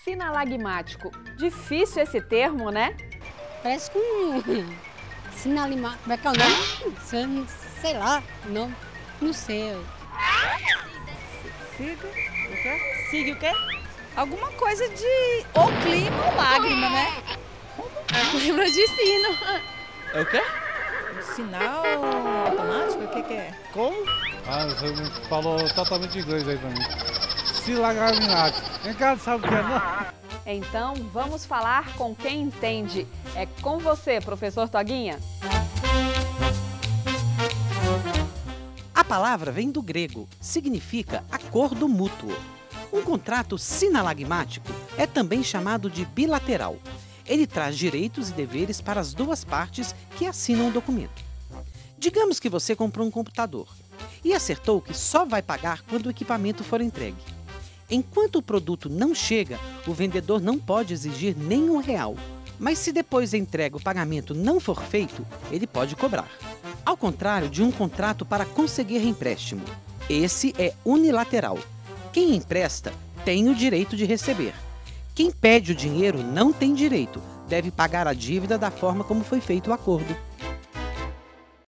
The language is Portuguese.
Sinalagmático. Difícil esse termo, né? Parece com sinalima. Como é que é o nome? Sei lá, não sei. Siga o quê? Siga o quê? Alguma coisa de ou clima ou lágrima, né? Lembra de sino. É o quê? Sinal automático? O que é? Como? Ah, você me falou totalmente inglês aí pra mim. Silagramnático. Vem cá, sabe o que é, não? Então, vamos falar com quem entende. É com você, professor Toguinha. A palavra vem do grego, significa acordo mútuo. Um contrato sinalagmático é também chamado de bilateral. Ele traz direitos e deveres para as duas partes que assinam o documento. Digamos que você comprou um computador e acertou que só vai pagar quando o equipamento for entregue. Enquanto o produto não chega, o vendedor não pode exigir nenhum real. Mas se depois da entrega o pagamento não for feito, ele pode cobrar. Ao contrário de um contrato para conseguir empréstimo. Esse é unilateral. Quem empresta tem o direito de receber. Quem pede o dinheiro não tem direito, deve pagar a dívida da forma como foi feito o acordo.